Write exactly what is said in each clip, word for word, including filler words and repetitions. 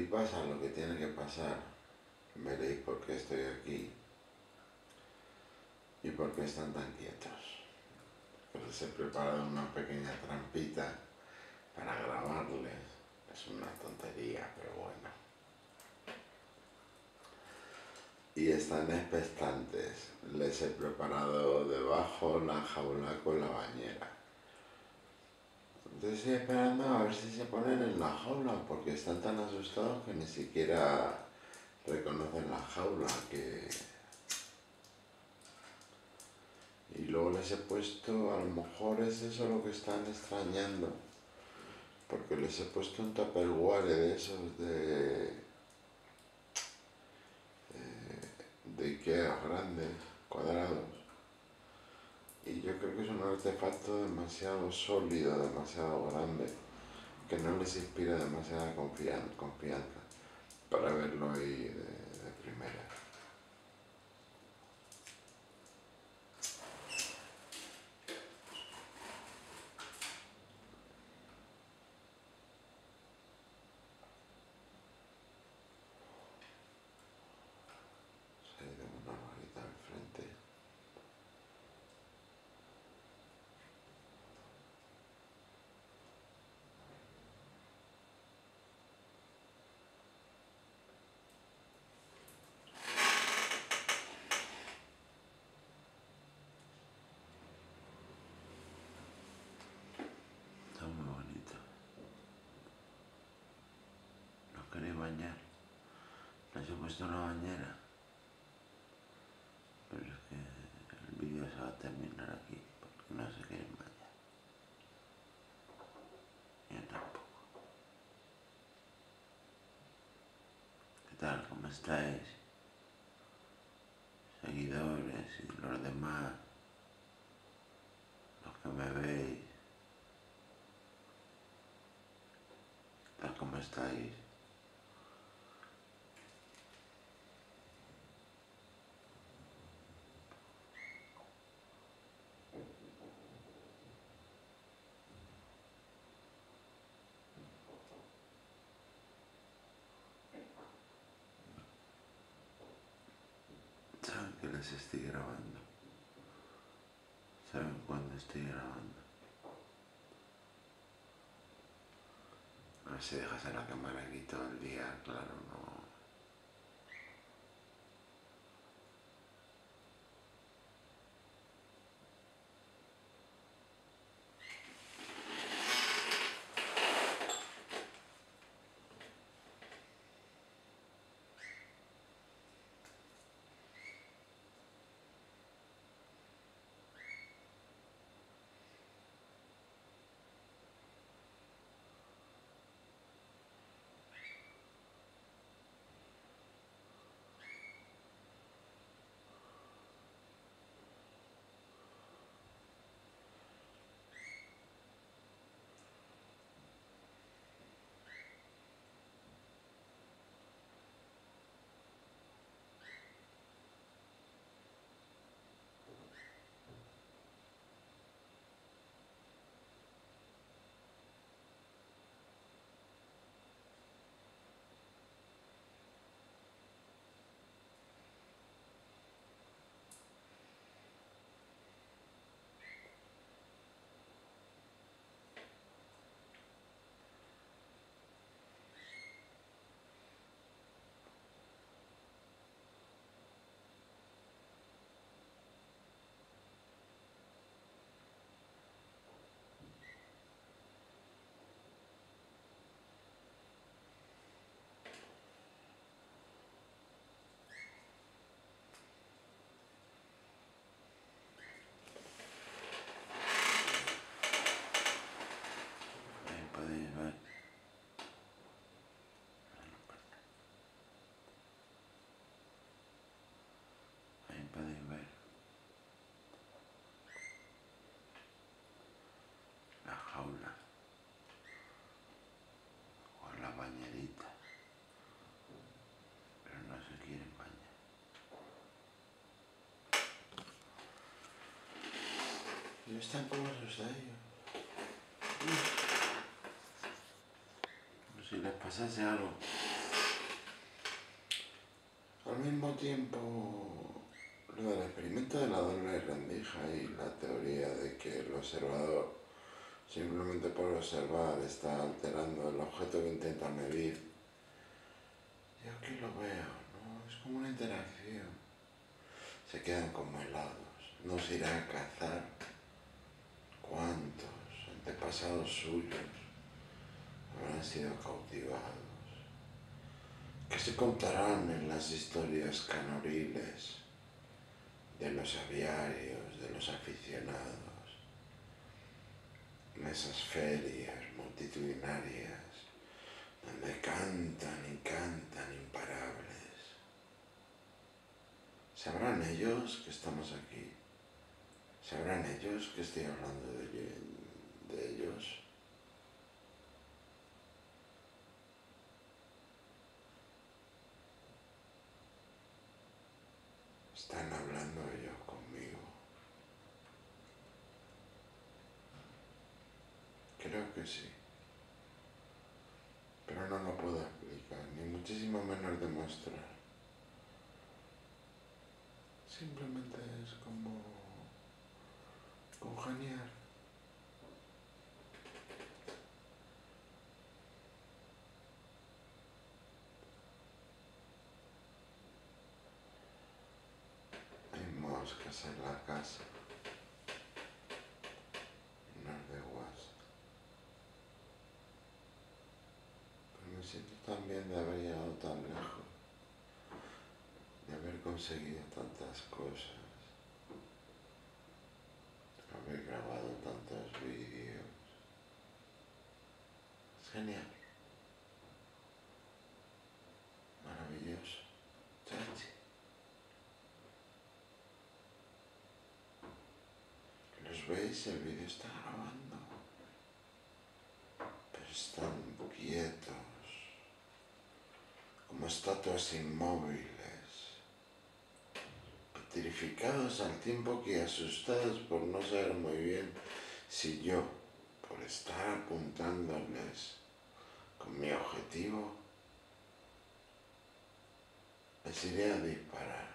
pasa lo que tiene que pasar, veréis por qué estoy aquí y por qué están tan quietos. Que les he preparado una pequeña trampita para grabarles. Es una tontería, pero bueno. Y están expectantes. Les he preparado debajo la jaula con la bañera. Entonces estoy esperando a ver si se ponen en la jaula, porque están tan asustados que ni siquiera reconocen la jaula. Que... Y luego les he puesto, a lo mejor es eso lo que están extrañando, porque les he puesto un tupperware de esos de, de Ikea grandes, cuadrados. Y yo creo que es un artefacto demasiado sólido, demasiado grande, que no les inspira demasiada confianza para verlo ahí de, de primera. Se ha ido una varita al frente. Está muy bonito. ¿No queréis bañar? Les he puesto una bañera. Pero es que el vídeo se va a terminar aquí, porque no se quieren bañar. Yo tampoco. ¿Qué tal? ¿Cómo estáis? Seguidores y los demás, los que me veis. ¿Qué tal? ¿Cómo estáis? Saben que les estoy grabando. Saben cuándo estoy grabando. A ver si dejas en la cámara aquí todo el día, claro, no. Ahí podéis ver. Ahí podéis ver la jaula con la bañerita, pero no se quieren bañar. Y están como asustadillos. Como si les pasase algo. mismo tiempo, lo del experimento de la doble rendija y la teoría de que el observador, simplemente por observar, está alterando el objeto que intenta medir, yo aquí lo veo, ¿no? Es como una interacción. Se quedan como helados, nos irá a cazar. ¿Cuántos antepasados suyos habrán sido cautivados? ¿Qué se contarán en las historias canoriles de los aviarios, de los aficionados, en esas ferias multitudinarias donde cantan y cantan imparables? ¿Sabrán ellos que estamos aquí? ¿Sabrán ellos que estoy hablando de, de ellos? ¿Están hablando ellos conmigo? Creo que sí. Pero no lo puedo explicar, ni muchísimo menos demostrar. Simplemente es como congeniar. Hay moscas en la casa. No es de guas. Pero me siento tan bien de haber llegado tan lejos, de haber conseguido tantas cosas, de haber grabado tantos vídeos. Es genial. Maravilloso. Chachi. ¿Los veis? El vídeo está grabando. Pero están quietos, como estatuas inmóviles, petrificados al tiempo que asustados por no saber muy bien si yo, por estar apuntándoles con mi objetivo, les iré a disparar.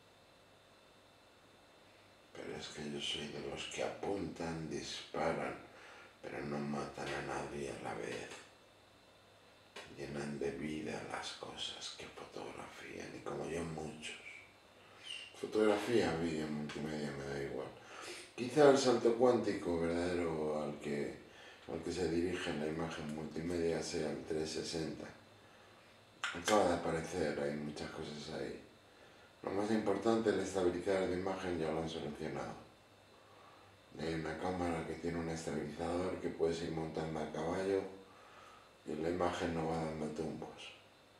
Pero es que yo soy de los que apuntan, disparan, pero no matan a nadie a la vez. Llenan de vida las cosas que fotografían, y como yo muchos. Fotografía, vídeo, multimedia, me da igual. Quizá el salto cuántico verdadero al que, al que se dirige la imagen multimedia sea el trescientos sesenta. Acaba de aparecer, hay muchas cosas ahí. Lo más importante, el estabilizador de imagen, ya lo han solucionado. Hay una cámara que tiene un estabilizador que puedes ir montando a caballo y la imagen no va dando tumbos.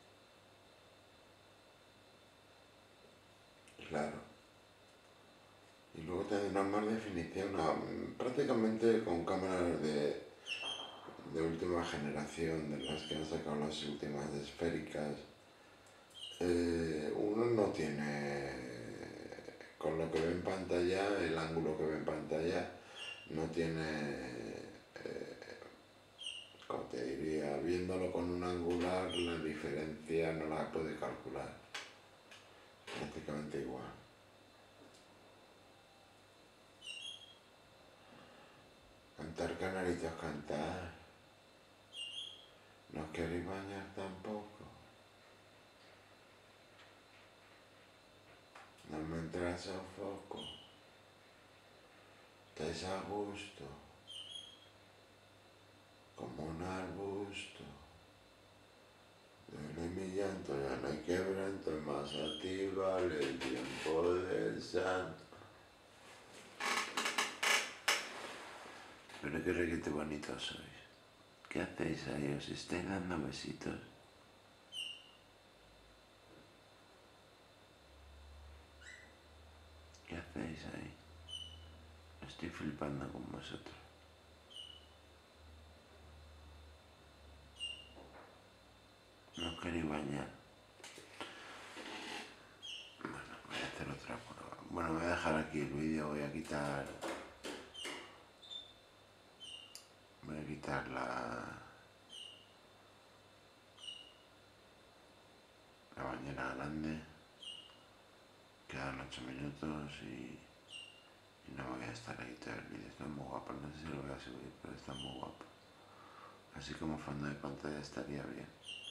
Claro. Y luego tendrá más definición, prácticamente con cámaras de, de última generación, de las que han sacado las últimas esféricas. Eh, uno no tiene, con lo que ve en pantalla, el ángulo que ve en pantalla, no tiene, eh, como te diría, viéndolo con un angular, la diferencia no la puede calcular. Prácticamente igual. Cantar canaritos, cantar. No queréis bañar tampoco. No me entras a foco. Estáis a gusto. Como un arbusto. Duele mi llanto, ya no hay quebranto, más a ti vale el tiempo del santo. Pero qué requete bonitos sois. ¿Qué hacéis ahí? ¿Os estáis dando besitos? ¿Qué hacéis ahí? Estoy flipando con vosotros. No queréis bañar. Bueno, voy a hacer otra prueba. Bueno, voy a dejar aquí el vídeo, voy a quitar... Voy a quitar la... la bañera grande. quedan ocho minutos y, y no me voy a estar ahí todo el vídeo. Está muy guapo, no sé si lo voy a subir, pero está muy guapo. Así como fondo de pantalla estaría bien.